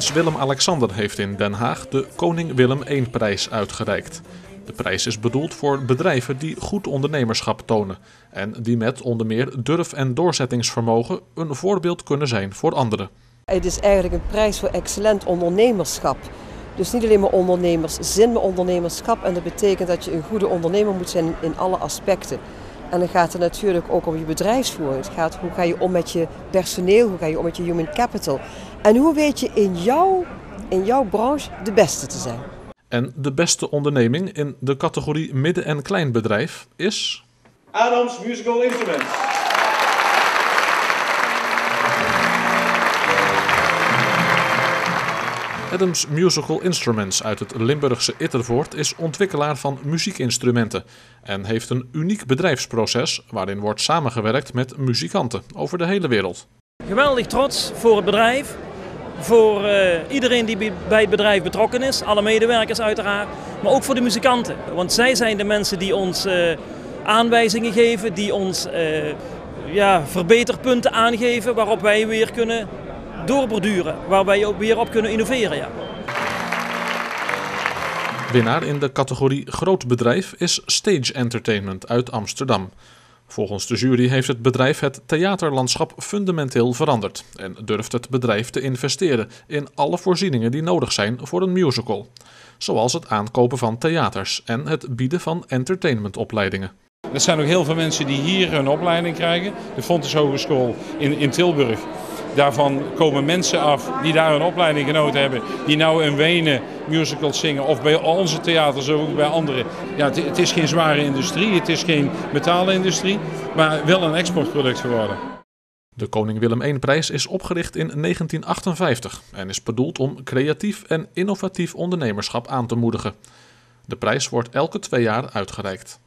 Prins Willem-Alexander heeft in Den Haag de Koning Willem I-prijs uitgereikt. De prijs is bedoeld voor bedrijven die goed ondernemerschap tonen en die met onder meer durf en doorzettingsvermogen een voorbeeld kunnen zijn voor anderen. Het is eigenlijk een prijs voor excellent ondernemerschap. Dus niet alleen maar ondernemerszin, maar ondernemerschap. En dat betekent dat je een goede ondernemer moet zijn in alle aspecten. En dan gaat het natuurlijk ook om je bedrijfsvoering. Het gaat hoe ga je om met je personeel, hoe ga je om met je human capital. En hoe weet je in jouw branche de beste te zijn. En de beste onderneming in de categorie midden- en kleinbedrijf is Adams Musical Instruments. Adams Musical Instruments uit het Limburgse Ittervoort is ontwikkelaar van muziekinstrumenten en heeft een uniek bedrijfsproces waarin wordt samengewerkt met muzikanten over de hele wereld. Geweldig trots voor het bedrijf, voor iedereen die bij het bedrijf betrokken is, alle medewerkers uiteraard, maar ook voor de muzikanten. Want zij zijn de mensen die ons aanwijzingen geven, die ons verbeterpunten aangeven waarop wij weer kunnen doorborduren, waar wij ook weer op kunnen innoveren. Ja. Winnaar in de categorie groot bedrijf is Stage Entertainment uit Amsterdam. Volgens de jury heeft het bedrijf het theaterlandschap fundamenteel veranderd en durft het bedrijf te investeren in alle voorzieningen die nodig zijn voor een musical. Zoals het aankopen van theaters en het bieden van entertainmentopleidingen. Er zijn ook heel veel mensen die hier hun opleiding krijgen. De Fontys Hogeschool in Tilburg. Daarvan komen mensen af die daar een opleiding genoten hebben, die nou in Wenen musicals zingen of bij onze theaters of ook bij anderen. Ja, het is geen zware industrie, het is geen metaalindustrie, maar wel een exportproduct geworden. De Koning Willem I-prijs is opgericht in 1958 en is bedoeld om creatief en innovatief ondernemerschap aan te moedigen. De prijs wordt elke 2 jaar uitgereikt.